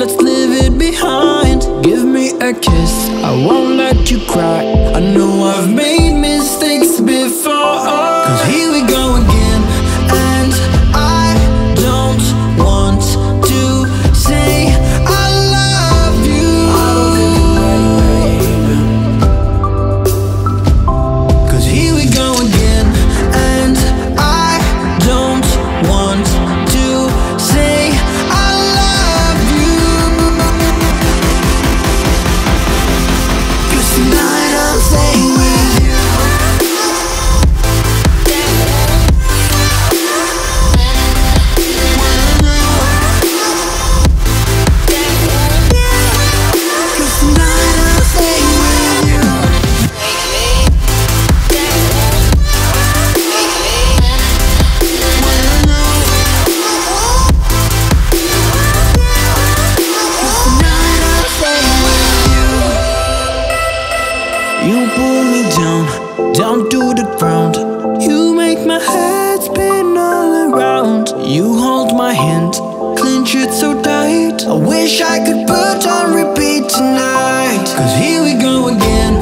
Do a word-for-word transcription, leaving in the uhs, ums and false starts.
let's leave it behind. Give me a kiss, I won't let you cry. I know I've made mistakes before, 'cause here we go again. And I don't want to say I love you, 'cause here we go again. And I don't want to say I love you, 'cause tonight I'm staying with you. You pull me down, down to the ground. You make my head spin all around. You hold my hand, clench it so tight. I wish I could put on repeat tonight, 'cause here we go again.